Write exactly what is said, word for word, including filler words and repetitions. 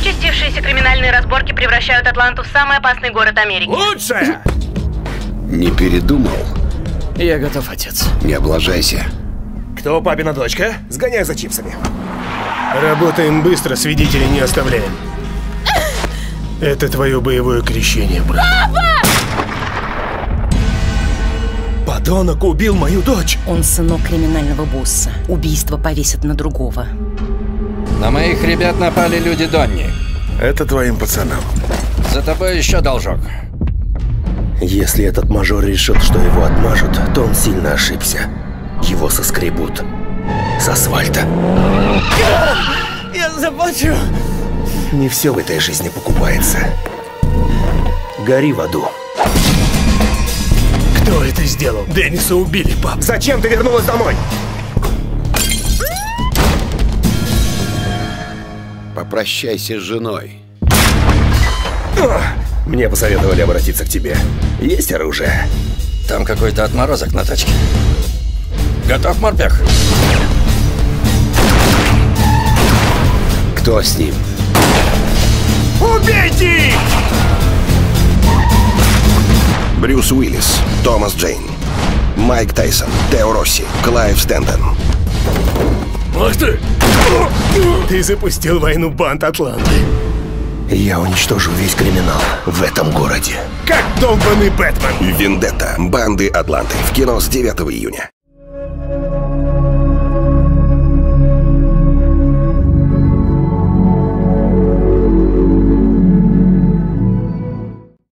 Участившиеся криминальные разборки превращают Атланту в самый опасный город Америки. Лучше! Не передумал? Я готов, отец. Не облажайся. Кто папина дочка? Сгоняй за чипсами. Работаем быстро, свидетелей не оставляем. Это твое боевое крещение, брат. Подонок убил мою дочь. Он сынок криминального босса. Убийство повесят на другого. На моих ребят напали люди Донни. Это твоим пацанам. За тобой еще должок. Если этот мажор решит, что его отмажут, то он сильно ошибся. Его соскребут с асфальта. Я заплачу. Не все в этой жизни покупается. Гори в аду. Кто это сделал? Денниса убили, пап. Зачем ты вернулась домой? Попрощайся с женой. О, мне посоветовали обратиться к тебе. Есть оружие? Там какой-то отморозок на тачке. Готов, морпех? Кто с ним? Убейте их! Брюс Уиллис, Томас Джейн, Майк Тайсон, Тео Росси, Клайв Стэндон. Ах ты! Ты запустил войну банд Атланты. Я уничтожу весь криминал в этом городе. Как долбанный Бэтмен. Вендетта. Банды Атланты. В кино с девятого июня.